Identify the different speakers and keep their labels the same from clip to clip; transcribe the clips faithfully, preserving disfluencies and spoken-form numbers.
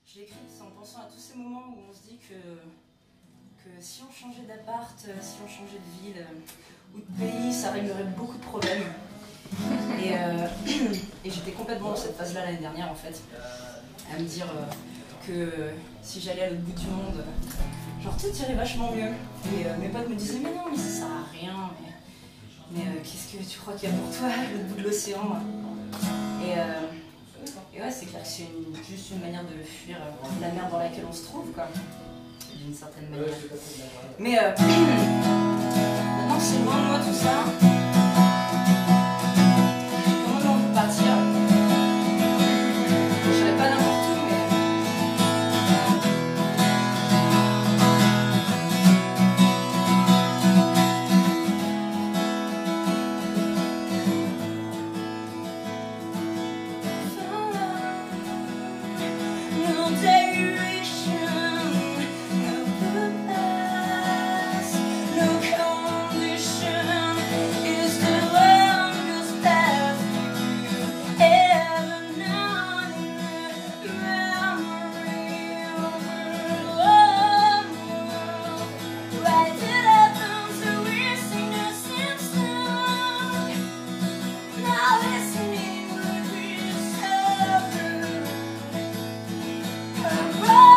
Speaker 1: Je l'ai écrite en pensant à tous ces moments où on se dit que, que si on changeait d'appart, si on changeait de ville ou de pays, ça réglerait beaucoup de problèmes. Et, euh, et j'étais complètement dans cette phase-là l'année dernière en fait, à me dire euh, que si j'allais à l'autre bout du monde, genre tout irait vachement mieux. Et euh, mes potes me disaient mais non, mais ça sert à rien, mais, mais euh, qu'est-ce que tu crois qu'il y a pour toi à l'autre bout de l'océan? Et, euh, et ouais, c'est clair que c'est une, juste une manière de fuir la merde dans laquelle on se trouve, quoi, d'une certaine manière. Mais euh, maintenant que c'est loin de moi tout ça, comment j'ai envie de partir? Je serais pas n'importe où, mais... Run!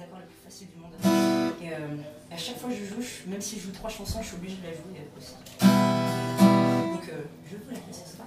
Speaker 1: les accords les plus faciles du monde. Et euh, à chaque fois que je joue, je, même si je joue trois chansons, je suis obligée de la jouer aussi. Donc euh, je vous la laisse ce soir.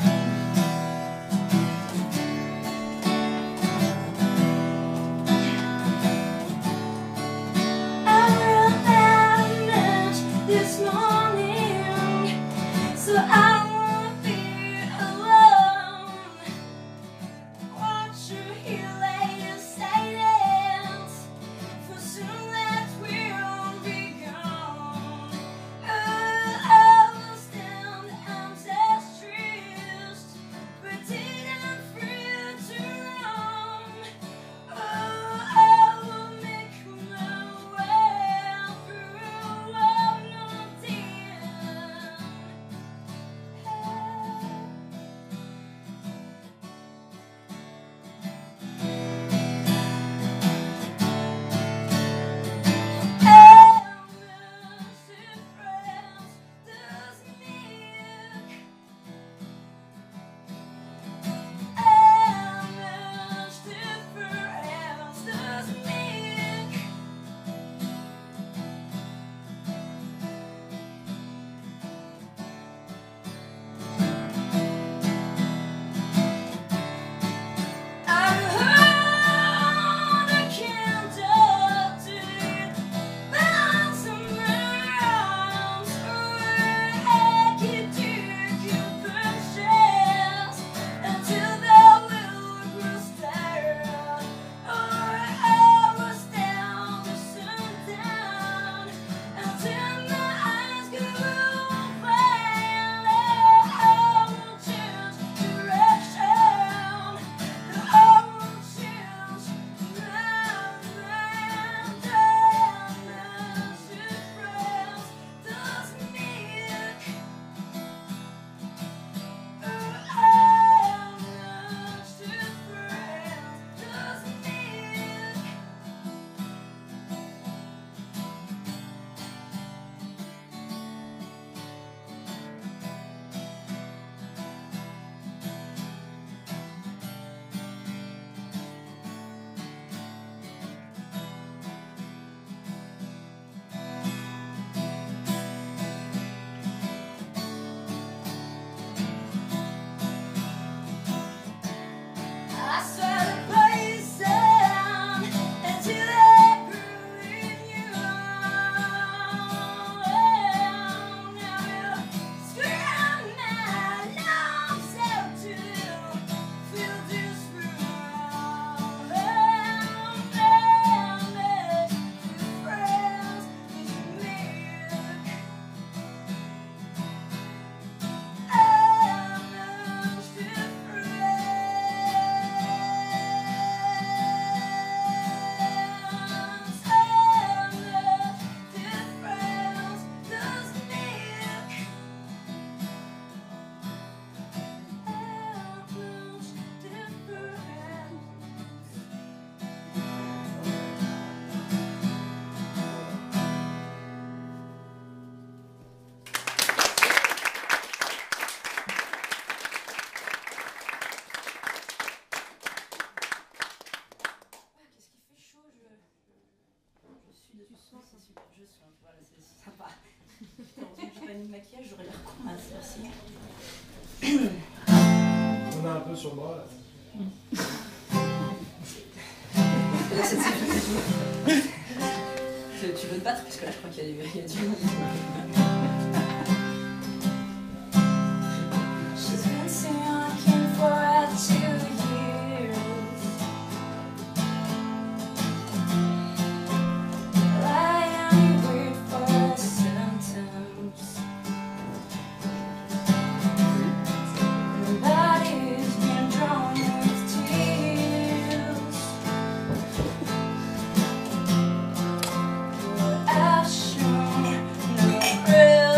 Speaker 2: This morning, so I won't be alone. Watch you here later silent, for soon that we'll be gone. Oh, I will stand ancestrals, but didn't free to run. Oh, I will make my way through love not dear.
Speaker 1: Voilà, c'est sympa. Heureusement que j'ai pas mis de maquillage, j'aurais l'air con, merci.
Speaker 3: On a un peu sur le bras là.
Speaker 1: Là, c'est tu, tu veux te battre parce que là je crois qu'il y a du, il y a du...
Speaker 2: She's been singing for two years. Lying wait for a sentence. Her body's been drawn with tears. I've shown no real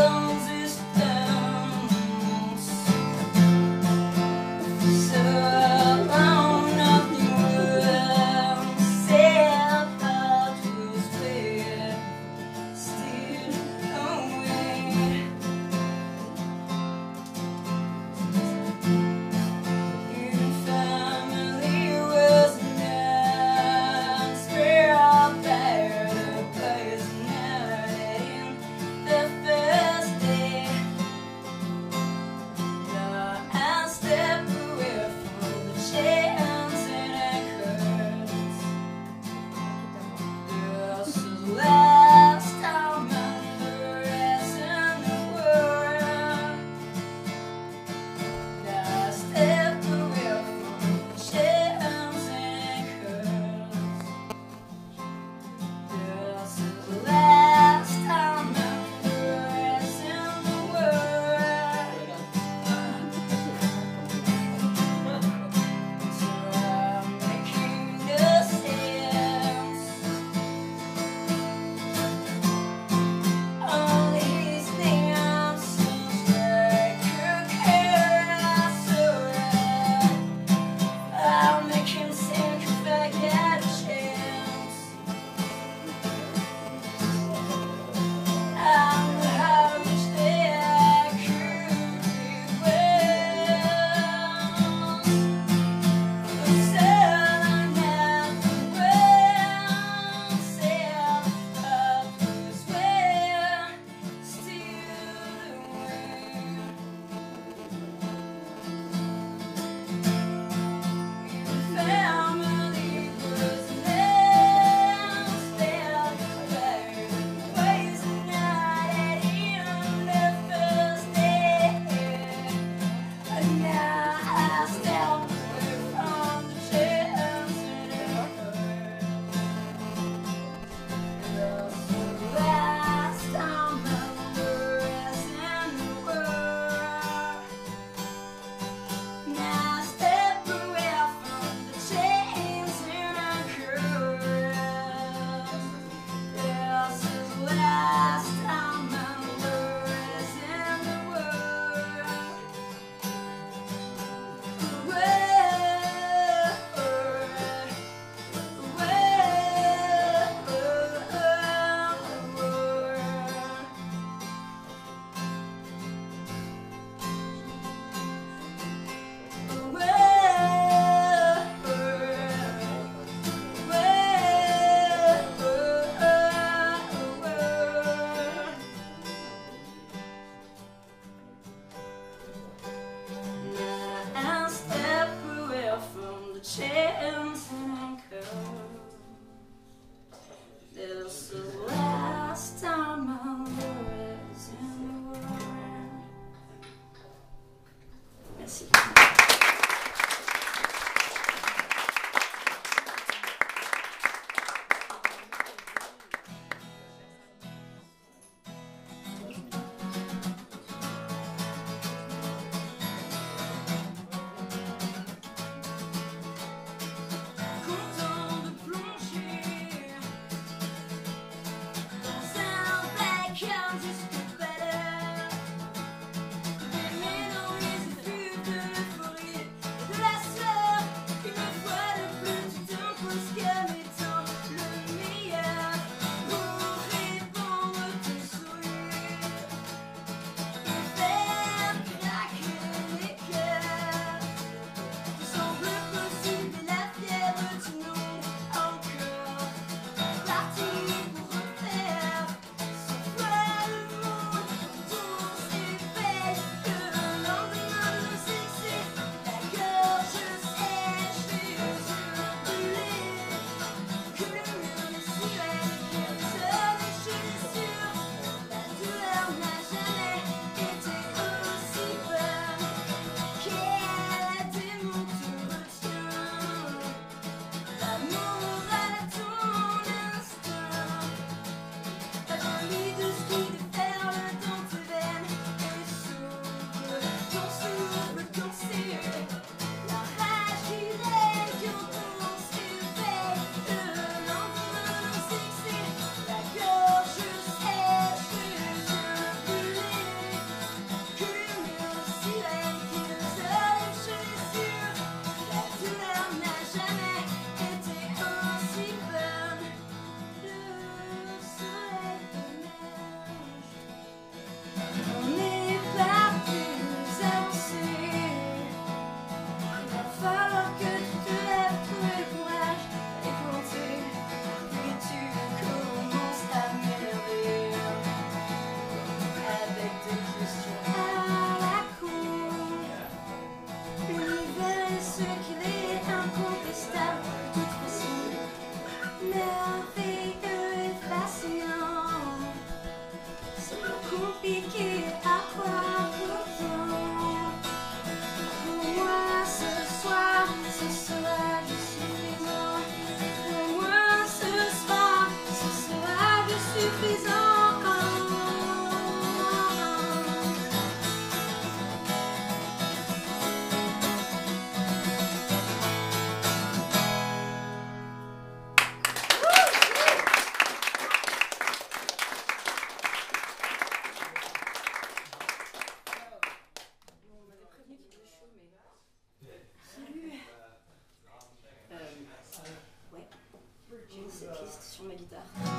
Speaker 1: guitare.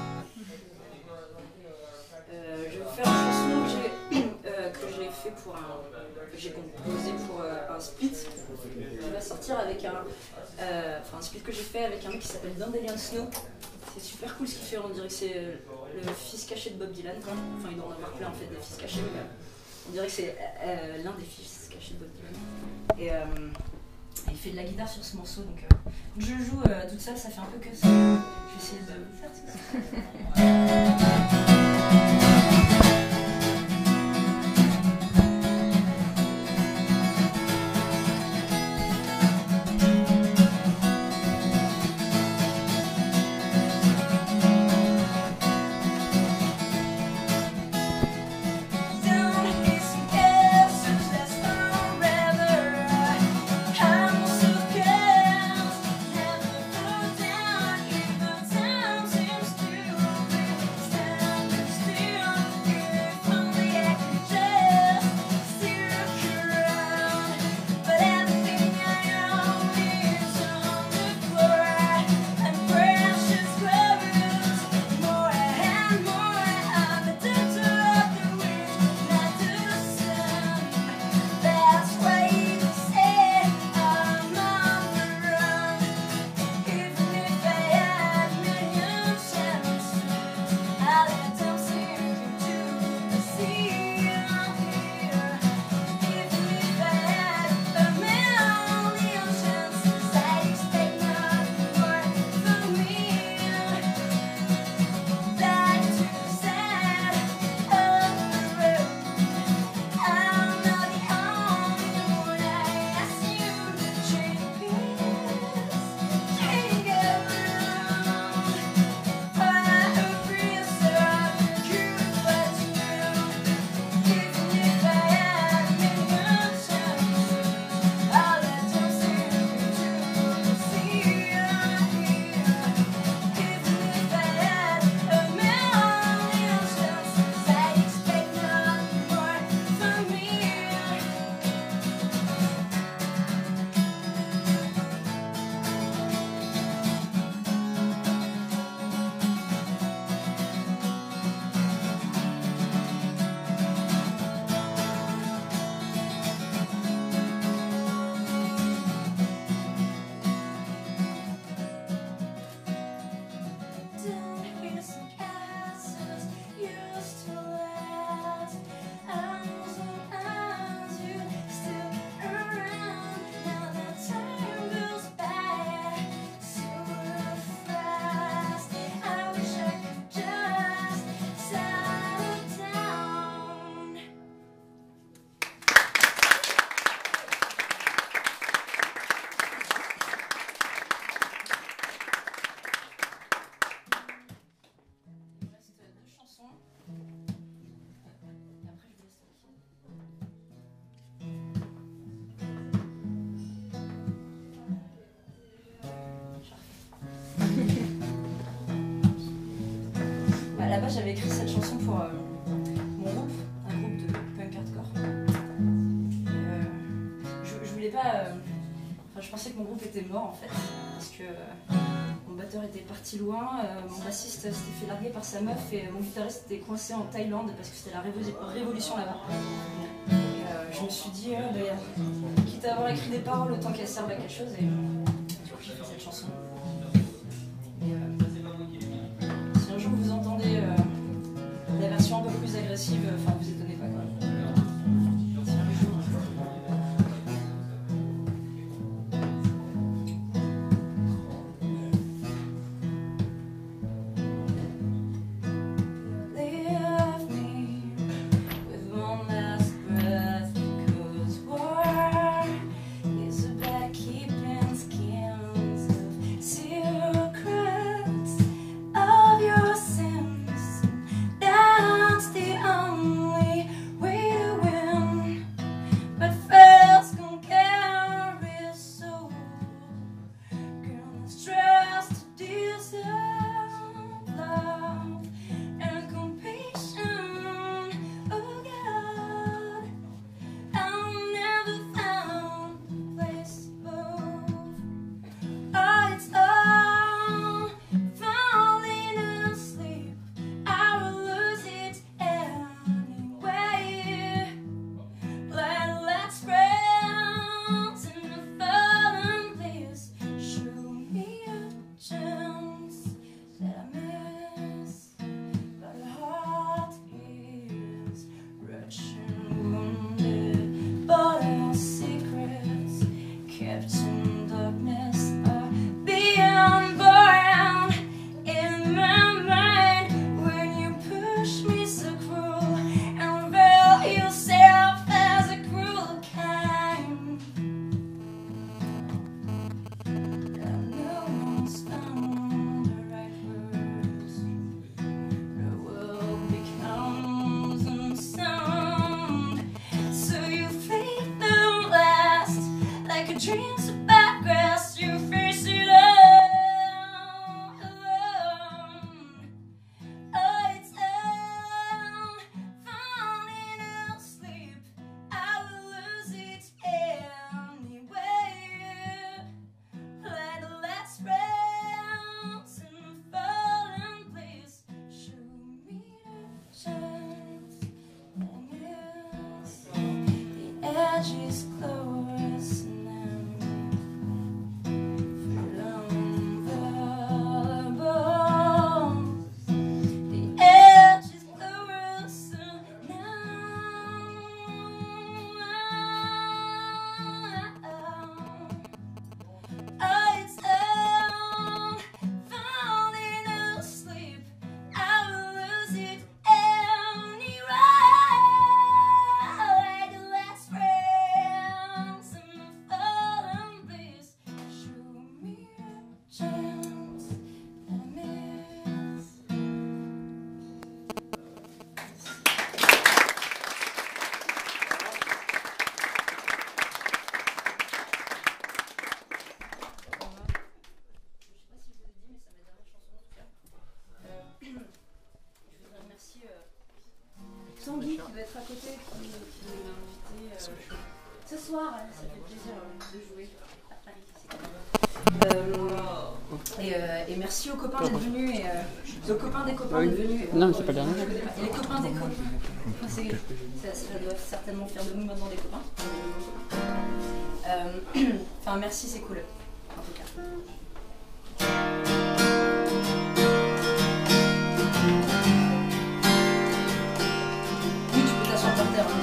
Speaker 1: Euh, je vais vous faire une chanson que j'ai euh, que j'ai fait pour un, que j'ai composé pour euh, un split qui va sortir avec un, euh, enfin un split que j'ai fait avec un mec qui s'appelle Dandelion Snow. C'est super cool ce qu'il fait, on dirait que c'est euh, le fils caché de Bob Dylan. Enfin il doit en avoir plein en fait des fils cachés, mais euh, on dirait que c'est euh, l'un des fils cachés de Bob Dylan. Et euh, il fait de la guitare sur ce morceau, donc euh, quand je le joue euh, toute seule, ça fait un peu que ça. Je vais essayer de le faire, c'est ça. À la base, j'avais écrit cette chanson pour euh, mon groupe, un groupe de punk hardcore. Et, euh, je, je voulais pas. Euh, enfin, je pensais que mon groupe était mort en fait, parce que euh, mon batteur était parti loin, euh, mon bassiste s'était fait larguer par sa meuf et mon guitariste était coincé en Thaïlande parce que c'était la révo- révolution là-bas. Et euh, je me suis dit, euh, bah, quitte à avoir écrit des paroles, autant qu'elles servent à quelque chose. Et du coup, j'ai fait cette chanson. Et, euh, si un jour vous entendez euh, la version un peu plus agressive, enfin vous étonnez pas quoi. Si un jour... Leave me with one last breath, 'cause war is about keeping skins of secrets of your sins. That's the only edge is close now. From the bones, the edge is close now. Oh, it's down, falling asleep. I will lose it anyway. The last friends and my fallen bliss. Show me a chance that I miss. Tanguy qui doit être à côté, qui, qui m'a invité euh, ce soir. Ça fait plaisir euh, de jouer à Paris. Euh, et, euh, et merci aux copains d'être venus et euh, aux copains des copains d'être venus.
Speaker 4: Non, mais c'est pas le dernier.
Speaker 1: Et les copains des copains. C'est- Ça, ça doit certainement faire de nous maintenant des copains. Euh, Enfin, merci, c'est cool. En tout cas. Oui, tu peux t'asseoir par terre. hein.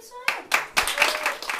Speaker 1: soirée.